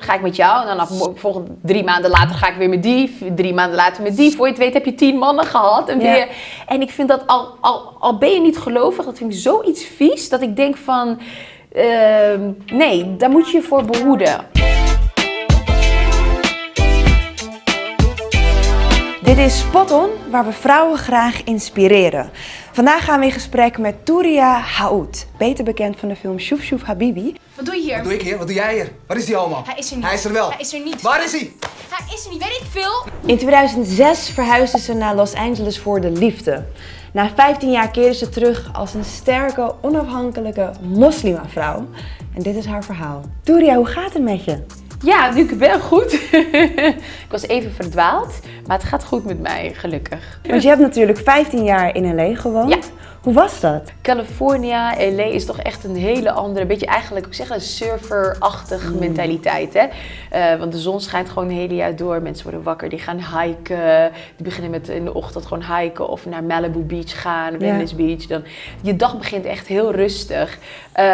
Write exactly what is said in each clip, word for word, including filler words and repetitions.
Ga ik met jou en dan volgende drie maanden later ga ik weer met die, drie maanden later met die. Voor je het weet heb je tien mannen gehad. En, ja. weer, en ik vind dat al, al, al ben je niet gelovig, dat vind ik zoiets vies dat ik denk van, uh, nee, daar moet je je voor behoeden. Dit is Spot On, waar we vrouwen graag inspireren. Vandaag gaan we in gesprek met Touria Haoud, beter bekend van de film Shouf Shouf Habibi. Wat doe je hier? Wat doe ik hier? Wat doe jij hier? Waar is die allemaal? Hij is er niet. Hij is er wel. Hij is er niet. Waar is hij? Hij is er niet, weet ik veel. In tweeduizend zes verhuisde ze naar Los Angeles voor de liefde. Na vijftien jaar keerde ze terug als een sterke, onafhankelijke moslimvrouw. En dit is haar verhaal. Touria, hoe gaat het met je? Ja, nu ik ben goed. Ik was even verdwaald, maar het gaat goed met mij, gelukkig. Want je hebt natuurlijk vijftien jaar in L A gewoond. Ja. Hoe was dat? California, L A is toch echt een hele andere, beetje eigenlijk, ik zeg een surfer-achtig mm. mentaliteit, hè? Uh, want de zon schijnt gewoon het hele jaar door. Mensen worden wakker, die gaan hiken. Die beginnen met in de ochtend gewoon hiken of naar Malibu Beach gaan, Venice yeah. Beach. Dan, je dag begint echt heel rustig. Uh,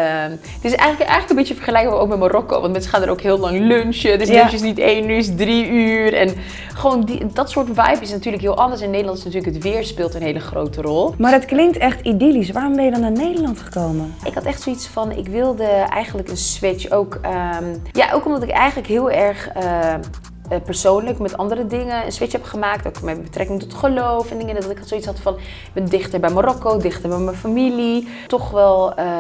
het is eigenlijk, eigenlijk een beetje vergelijkbaar ook met Marokko, want mensen gaan er ook heel lang lunchen. Dus yeah. lunch is niet één uur, is drie uur. En gewoon die, dat soort vibe is natuurlijk heel anders. In Nederland is natuurlijk het weer speelt een hele grote rol. Maar het klinkt echt idyllisch. Waarom ben je dan naar Nederland gekomen? Ik had echt zoiets van, ik wilde eigenlijk een switch. Ook, um, ja, ook omdat ik eigenlijk heel erg uh, uh, persoonlijk met andere dingen een switch heb gemaakt. Ook met betrekking tot geloof en dingen. Dat ik zoiets had van, ik ben dichter bij Marokko, dichter bij mijn familie. Toch wel uh,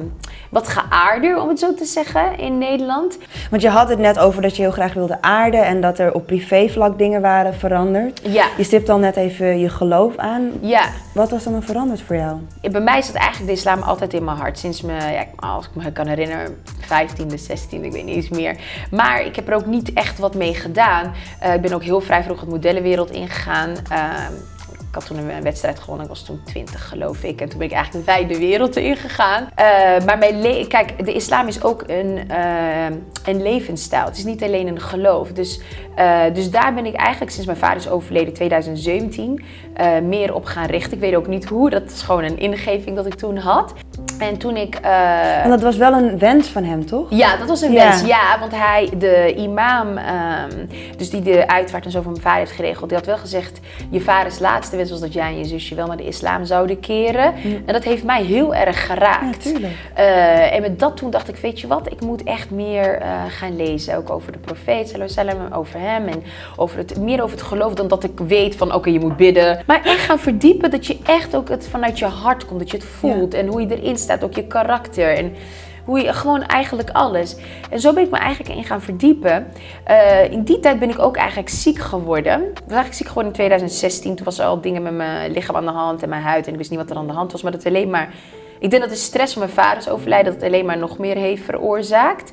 wat geaarder, om het zo te zeggen, in Nederland. Want je had het net over dat je heel graag wilde aarden en dat er op privévlak dingen waren veranderd. Ja. Je stipt al net even je geloof aan. Ja. Wat was dan veranderd voor jou? Ja, bij mij zat eigenlijk de islam altijd in mijn hart. Sinds me, ja, als ik me kan herinneren, vijftiende, zestiende, ik weet niet eens meer. Maar ik heb er ook niet echt wat mee gedaan. Uh, ik ben ook heel vrij vroeg het modellenwereld ingegaan. Uh, Ik had toen een wedstrijd gewonnen, ik was toen twintig geloof ik. En toen ben ik eigenlijk de wijde wereld ingegaan. Uh, maar mijn le kijk, de islam is ook een, uh, een levensstijl. Het is niet alleen een geloof. Dus, uh, dus daar ben ik eigenlijk sinds mijn vader is overleden in tweeduizend zeventien uh, meer op gaan richten. Ik weet ook niet hoe, dat is gewoon een ingeving dat ik toen had. En toen ik... Uh... En dat was wel een wens van hem, toch? Ja, dat was een ja. wens, ja. Want hij, de imam, um, dus die de uitvaart en zo van mijn vader heeft geregeld, die had wel gezegd, je vaders laatste wens was dat jij en je zusje wel naar de islam zouden keren. Mm. En dat heeft mij heel erg geraakt. Ja, tuurlijk. Uh, en met dat toen dacht ik, weet je wat, ik moet echt meer uh, gaan lezen. Ook over de profeet, sallallahu over hem en over het, meer over het geloof dan dat ik weet van, oké, okay, je moet bidden. Maar echt gaan verdiepen, dat je echt ook het vanuit je hart komt, dat je het voelt ja. en hoe je erin staat, ook je karakter en hoe je gewoon eigenlijk alles. En zo ben ik me eigenlijk in gaan verdiepen. Uh, in die tijd ben ik ook eigenlijk ziek geworden. Ik was eigenlijk ziek geworden in tweeduizend zestien. Toen was er al dingen met mijn lichaam aan de hand en mijn huid. En ik wist niet wat er aan de hand was. Maar dat alleen maar... Ik denk dat de stress van mijn vader is overlijden, dat het alleen maar nog meer heeft veroorzaakt.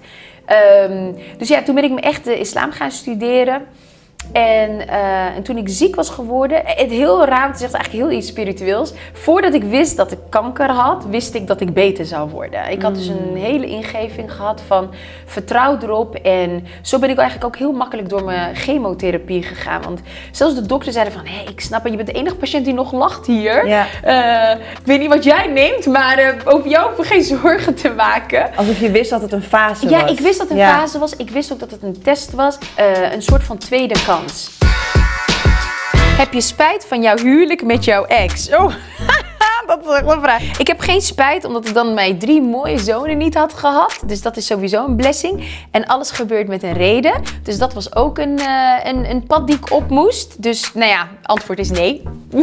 Um, dus ja, toen ben ik me echt de islam gaan studeren. En, uh, en toen ik ziek was geworden, het heel raar, het is echt eigenlijk heel iets spiritueels. Voordat ik wist dat ik kanker had, wist ik dat ik beter zou worden. Ik had dus een hele ingeving gehad van vertrouw erop. En zo ben ik eigenlijk ook heel makkelijk door mijn chemotherapie gegaan. Want zelfs de dokter zeiden van, hé, hey, ik snap het, je bent de enige patiënt die nog lacht hier. Ja. Uh, ik weet niet wat jij neemt, maar uh, over jou hoef je geen zorgen te maken. Alsof je wist dat het een fase ja, was. Ja, ik wist dat het een ja. fase was. Ik wist ook dat het een test was. Uh, een soort van tweede kans. Heb je spijt van jouw huwelijk met jouw ex? Oh, dat is echt een vraag. Ik heb geen spijt, omdat ik dan mijn drie mooie zonen niet had gehad. Dus dat is sowieso een blessing. En alles gebeurt met een reden. Dus dat was ook een, uh, een, een pad die ik op moest. Dus, nou ja, antwoord is nee.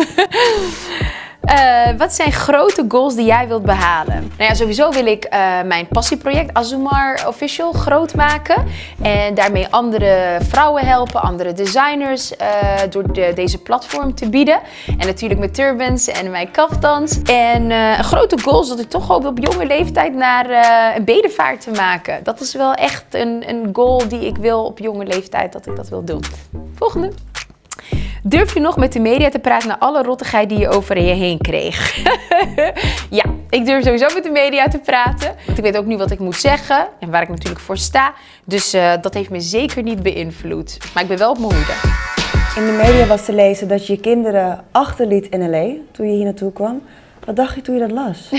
Uh, wat zijn grote goals die jij wilt behalen? Nou ja, sowieso wil ik uh, mijn passieproject Azumar Official groot maken. En daarmee andere vrouwen helpen, andere designers uh, door de, deze platform te bieden. En natuurlijk met turbans en mijn kaftans. En uh, een grote goal is dat ik toch hoop op jonge leeftijd naar uh, een bedevaart te maken. Dat is wel echt een, een goal die ik wil op jonge leeftijd dat ik dat wil doen. Volgende. Durf je nog met de media te praten na alle rottigheid die je over je heen kreeg? Ja, ik durf sowieso met de media te praten. Want ik weet ook nu wat ik moet zeggen en waar ik natuurlijk voor sta. Dus uh, dat heeft me zeker niet beïnvloed. Maar ik ben wel op mijn hoede. In de media was te lezen dat je je kinderen achterliet in L A toen je hier naartoe kwam. Wat dacht je toen je dat las?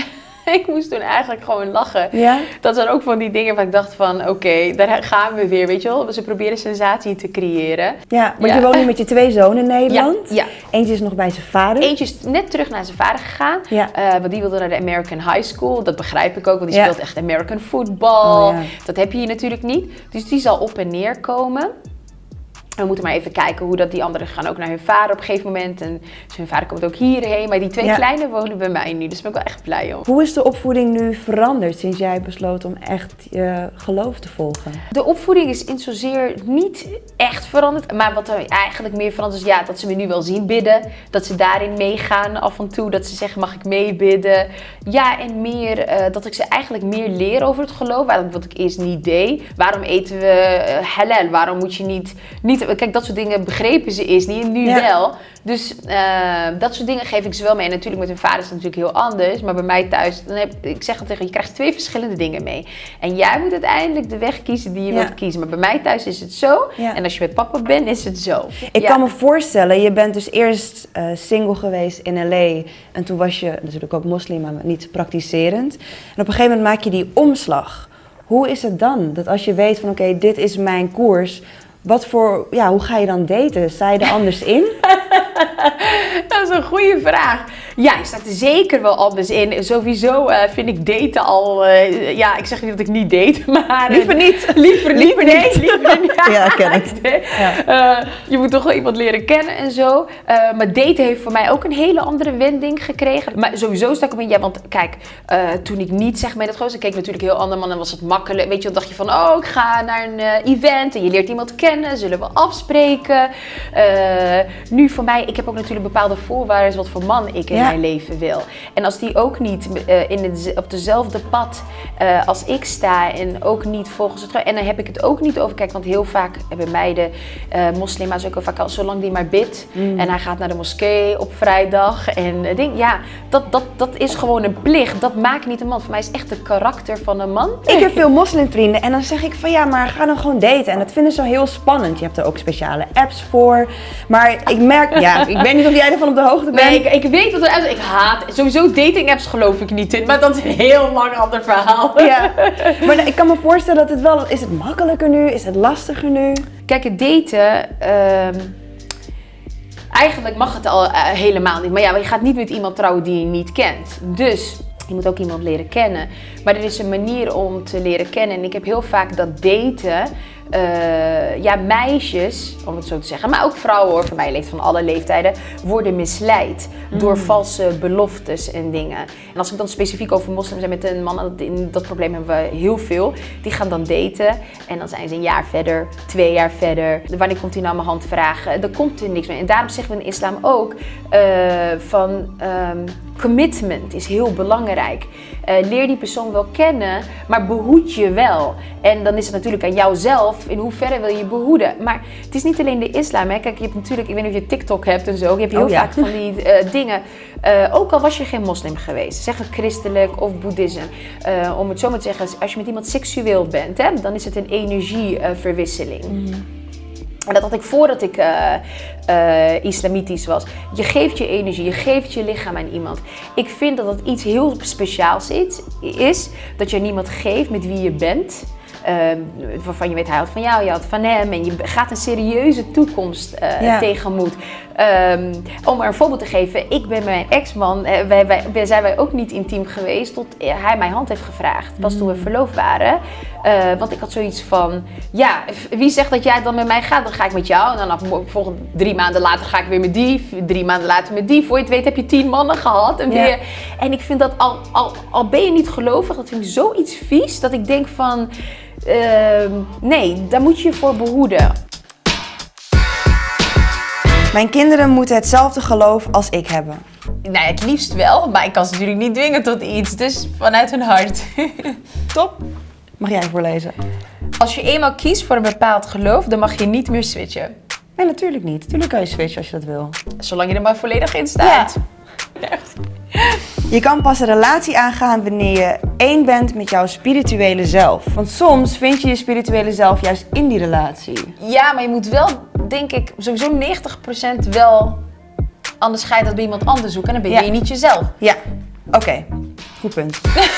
ik moest toen eigenlijk gewoon lachen. Ja? Dat zijn ook van die dingen waar ik dacht van, oké, okay, daar gaan we weer, weet je wel. Ze proberen sensatie te creëren. Ja, maar ja. je woont nu met je twee zonen in Nederland. Ja, ja. Eentje is nog bij zijn vader. Eentje is net terug naar zijn vader gegaan. Ja. Uh, want die wilde naar de American High School. Dat begrijp ik ook, want die ja. speelt echt American football. Oh, ja. Dat heb je hier natuurlijk niet. Dus die zal op en neer komen. We moeten maar even kijken hoe dat die anderen gaan ook naar hun vader op een gegeven moment. En dus hun vader komt ook hierheen. Maar die twee ja. kleine wonen bij mij nu. Dus daar ben ik wel echt blij om. Hoe is de opvoeding nu veranderd sinds jij besloot om echt je geloof te volgen? De opvoeding is in zozeer niet echt veranderd. Maar wat er eigenlijk meer veranderd is, ja, dat ze me nu wel zien bidden. Dat ze daarin meegaan af en toe. Dat ze zeggen, mag ik meebidden? Ja, en meer uh, dat ik ze eigenlijk meer leer over het geloof. Wat ik eerst niet deed. Waarom eten we uh, halal? Waarom moet je niet... niet Kijk, dat soort dingen begrepen ze eerst niet en nu ja. wel. Dus uh, dat soort dingen geef ik ze wel mee. En natuurlijk met hun vader is het natuurlijk heel anders. Maar bij mij thuis, dan heb, ik zeg het tegen je, je krijgt twee verschillende dingen mee. En jij moet uiteindelijk de weg kiezen die je ja. wilt kiezen. Maar bij mij thuis is het zo. Ja. En als je met papa bent, is het zo. Ik ja. kan me voorstellen, je bent dus eerst uh, single geweest in L A. En toen was je natuurlijk ook moslim, maar niet praktiserend. En op een gegeven moment maak je die omslag. Hoe is het dan? Dat als je weet van oké, okay, dit is mijn koers... Wat voor, ja, hoe ga je dan daten? Sta je er anders in? Dat is een goede vraag. Ja, je staat er zeker wel anders in. Sowieso uh, vind ik daten al... Uh, ja, ik zeg niet dat ik niet date, maar... Uh, liever niet. Liever, liever nee. niet. Liever niet. Ja, ken ik. Ja. Uh, je moet toch wel iemand leren kennen en zo. Uh, maar daten heeft voor mij ook een hele andere wending gekregen. Maar sowieso sta ik op in... Ja, want kijk, uh, toen ik niet zeg maar dat goos, ik keek natuurlijk heel ander man en was het makkelijk. Weet je, dan dacht je van, oh, ik ga naar een uh, event en je leert iemand kennen. Zullen we afspreken? Uh, nu voor mij, ik heb ook natuurlijk bepaalde voorwaarden wat voor man ik in ja. mijn leven wil. En als die ook niet uh, in het, op dezelfde pad uh, als ik sta en ook niet volgens het... En dan heb ik het ook niet over... Kijk, want heel vaak hebben meiden, uh, moslima's ook al vaak al, zolang die maar bidt. Mm. En hij gaat naar de moskee op vrijdag. En uh, denk, ja, dat, dat, dat is gewoon een plicht. Dat maakt niet een man. Voor mij is echt de karakter van een man. Ik heb veel moslimvrienden en dan zeg ik van ja, maar ga dan gewoon daten. En dat vinden ze heel spannend. Je hebt er ook speciale apps voor. Maar ik merk, ja, ik weet niet of jij ervan op de hoogte bent. Nee, ik, ik weet dat er ik haat. Sowieso dating apps geloof ik niet in. Maar dat is een heel lang ander verhaal. Ja. Maar ik kan me voorstellen dat het wel... Is het makkelijker nu? Is het lastiger nu? Kijk, het daten... Uh, eigenlijk mag het al uh, helemaal niet. Maar ja, je gaat niet met iemand trouwen die je niet kent. Dus... Je moet ook iemand leren kennen. Maar er is een manier om te leren kennen. En ik heb heel vaak dat daten... Uh, ja, meisjes, om het zo te zeggen, maar ook vrouwen hoor, voor mij leeft van alle leeftijden, worden misleid mm. door valse beloftes en dingen. En als ik dan specifiek over moslims en met een man, dat probleem hebben we heel veel. Die gaan dan daten en dan zijn ze een jaar verder, twee jaar verder. Wanneer komt hij nou mijn hand vragen? Er komt er niks meer. En daarom zeggen we in de islam ook uh, van um, commitment is heel belangrijk. Uh, leer die persoon wel kennen, maar behoed je wel. En dan is het natuurlijk aan jouzelf, in hoeverre wil je behoeden. Maar het is niet alleen de islam. Hè. Kijk, je hebt natuurlijk, ik weet niet of je TikTok hebt en zo. Je hebt heel oh, ja. vaak van die uh, dingen. Uh, ook al was je geen moslim geweest, zeg het christelijk of boeddhisme. Uh, om het zo maar te zeggen, als je met iemand seksueel bent, hè, dan is het een energieverwisseling. Uh, mm. En dat had ik voordat ik uh, uh, islamitisch was. Je geeft je energie, je geeft je lichaam aan iemand. Ik vind dat dat iets heel speciaals is, is dat je niemand geeft met wie je bent. Uh, waarvan je weet, hij houdt van jou, je houdt van hem. En je gaat een serieuze toekomst uh, ja. tegemoet. Um, om er een voorbeeld te geven, ik ben met mijn ex-man, uh, wij, wij, wij, zijn wij ook niet intiem geweest tot hij mijn hand heeft gevraagd. Pas mm. toen we verloofd waren. Uh, want ik had zoiets van, ja, wie zegt dat jij dan met mij gaat, dan ga ik met jou. En dan volgende drie maanden later ga ik weer met die, drie maanden later met die. Voor je het weet heb je tien mannen gehad. En, weer, ja. en ik vind dat, al, al, al ben je niet gelovig, dat vind ik zoiets vies, dat ik denk van... Uh, nee, daar moet je je voor behoeden. Mijn kinderen moeten hetzelfde geloof als ik hebben. Nou, het liefst wel, maar ik kan ze natuurlijk niet dwingen tot iets. Dus vanuit hun hart. Top. Mag jij voorlezen? Als je eenmaal kiest voor een bepaald geloof, dan mag je niet meer switchen. Nee, natuurlijk niet. Tuurlijk kan je switchen als je dat wil. Zolang je er maar volledig in staat. Ja. Echt. Je kan pas een relatie aangaan wanneer je één bent met jouw spirituele zelf. Want soms vind je je spirituele zelf juist in die relatie. Ja, maar je moet wel, denk ik, sowieso negentig procent wel anders ga je dat bij iemand anders zoeken. En dan ben je ja. niet jezelf. Ja, oké. Okay. Goed punt.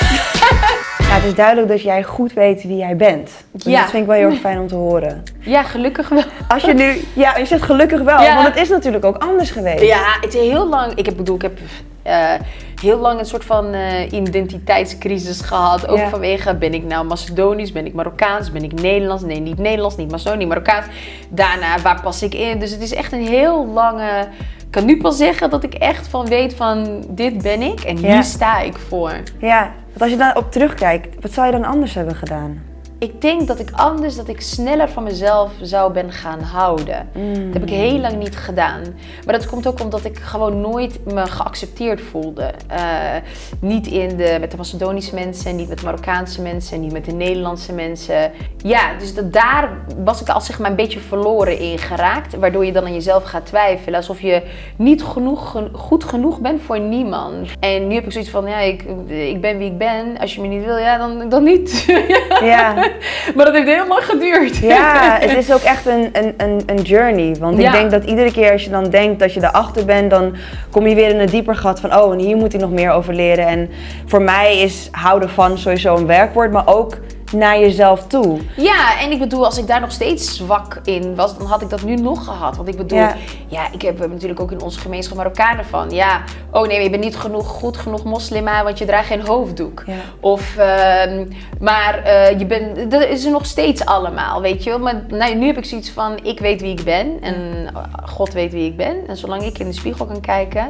Ja, het is duidelijk dat jij goed weet wie jij bent. Dus Ja. dat vind ik wel heel erg fijn om te horen. Ja, gelukkig wel. Als je nu, ja, je zegt gelukkig wel, Ja. want het is natuurlijk ook anders geweest. Ja, het is heel lang. Ik heb, bedoel, ik heb uh, heel lang een soort van uh, identiteitscrisis gehad. Ook Ja. vanwege, ben ik nou Macedonisch, ben ik Marokkaans, ben ik Nederlands? Nee, niet Nederlands, niet Macedonisch, niet Marokkaans. Daarna, waar pas ik in? Dus het is echt een heel lange... Ik kan nu pas zeggen dat ik echt van weet van, dit ben ik en hier Ja. sta ik voor. Ja, want als je daar op terugkijkt, wat zou je dan anders hebben gedaan? Ik denk dat ik anders, dat ik sneller van mezelf zou ben gaan houden. Mm. Dat heb ik heel lang niet gedaan. Maar dat komt ook omdat ik gewoon nooit me geaccepteerd voelde. Uh, niet in de, met de Macedonische mensen, niet met de Marokkaanse mensen, niet met de Nederlandse mensen. Ja, dus dat, daar was ik al zeg maar een beetje verloren in geraakt. Waardoor je dan aan jezelf gaat twijfelen. Alsof je niet genoeg, goed genoeg bent voor niemand. En nu heb ik zoiets van, ja, ik, ik ben wie ik ben. Als je me niet wil, ja, dan, dan niet. Ja. Maar dat heeft heel lang geduurd. Ja, het is ook echt een, een, een, een journey. Want Ja. ik denk dat iedere keer als je dan denkt dat je erachter bent, dan kom je weer in een dieper gat van oh, en hier moet ik nog meer over leren. En voor mij is houden van sowieso een werkwoord, maar ook naar jezelf toe. Ja, en ik bedoel, als ik daar nog steeds zwak in was, dan had ik dat nu nog gehad. Want ik bedoel, ja, Ja. ja ik heb natuurlijk ook in onze gemeenschap Marokkanen van, ja, oh nee, je bent niet genoeg, goed genoeg moslima, want je draagt geen hoofddoek. Ja. Of, uh, maar uh, je bent, dat is er nog steeds allemaal, weet je wel. Maar nou, nu heb ik zoiets van, ik weet wie ik ben en God weet wie ik ben. En zolang ik in de spiegel kan kijken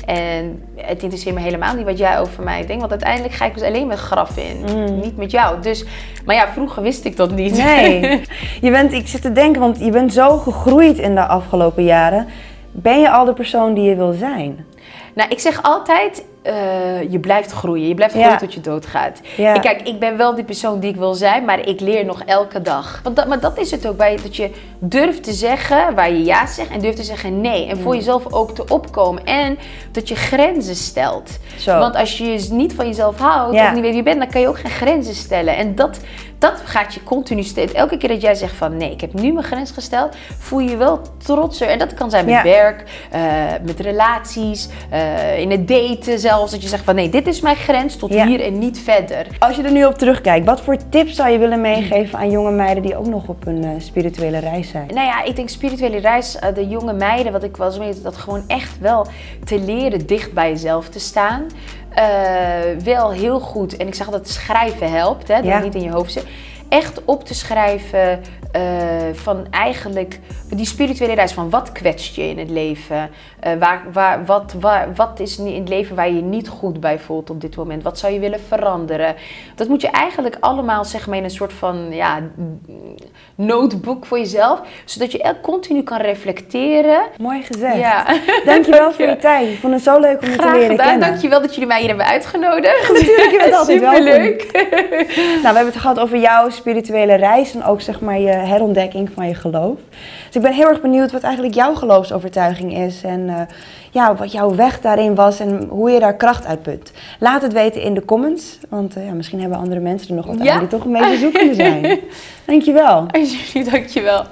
en het interesseert me helemaal niet wat jij over mij denkt, want uiteindelijk ga ik dus alleen met graf in, mm. niet met jou. Dus, maar ja, vroeger wist ik dat niet. Nee, je bent, ik zit te denken, want je bent zo gegroeid in de afgelopen jaren. Ben je al de persoon die je wil zijn? Nou, ik zeg altijd, uh, je blijft groeien. Je blijft groeien Ja. tot je doodgaat. Ja. Ik, kijk, ik ben wel die persoon die ik wil zijn, maar ik leer nog elke dag. Want dat, maar dat is het ook, bij, dat je durft te zeggen waar je ja zegt en durft te zeggen nee. En voor Mm. jezelf ook te opkomen. En dat je grenzen stelt. Zo. Want als je niet van jezelf houdt Ja. of niet weet wie je bent, dan kan je ook geen grenzen stellen. En dat, dat gaat je continu steeds. Elke keer dat jij zegt van nee, ik heb nu mijn grens gesteld, voel je je wel trotser. En dat kan zijn met Ja. werk, uh, met relaties, uh, in het daten zelfs. Dat je zegt van nee, dit is mijn grens tot Ja. hier en niet verder. Als je er nu op terugkijkt, wat voor tips zou je willen meegeven aan jonge meiden die ook nog op een uh, spirituele reis zijn? Nou ja, ik denk spirituele reis, uh, de jonge meiden, wat ik wel eens weet, dat gewoon echt wel te leren dicht bij jezelf te staan. Uh, wel heel goed, en ik zeg altijd schrijven helpt, hè, dat Ja. het niet in je hoofd zit. Echt op te schrijven uh, van eigenlijk die spirituele reis van wat kwetst je in het leven? Uh, waar, waar, wat, waar, wat is in het leven waar je je niet goed bij voelt op dit moment? Wat zou je willen veranderen? Dat moet je eigenlijk allemaal zeg maar in een soort van ja, notebook voor jezelf. Zodat je elk continu kan reflecteren. Mooi gezegd. Ja. Dankjewel voor je tijd. Ik vond het zo leuk om je te Graag leren gedaan. kennen. Dankjewel dat jullie mij hier hebben uitgenodigd. Natuurlijk, je bent altijd welkom. Superleuk. Nou, we hebben het gehad over jouw spirituele reis en ook zeg maar je herontdekking van je geloof. Dus ik ben heel erg benieuwd wat eigenlijk jouw geloofsovertuiging is en uh, ja, wat jouw weg daarin was en hoe je daar kracht uit put. Laat het weten in de comments, want uh, ja, misschien hebben andere mensen er nog wat Ja. aan die toch een beetje zoekende zijn. Dankjewel. Alsjeblieft, dankjewel.